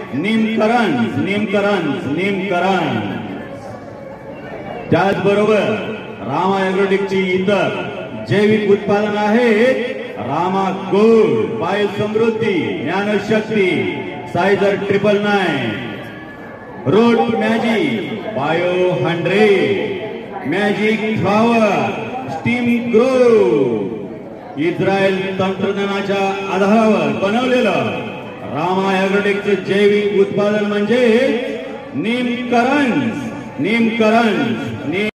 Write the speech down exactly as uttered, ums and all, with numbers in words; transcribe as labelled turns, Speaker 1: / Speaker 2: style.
Speaker 1: निमकरण निमकरण निमकरण त्याचबरोबर रामा ॲग्रोटेकची इतर जैविक उत्पादन आहेत रामा गोल्ड, बायो समृद्धी, ज्ञानशक्ती, सायझर triple nine, road magic, bio hundred, magic flower, steam grow, Israel तंत्रज्ञानाच्या आधारावर बनवलेलं रामा ॲग्रोटेकचे जैविक उत्पादन म्हणजे निमकरण निमकरण निम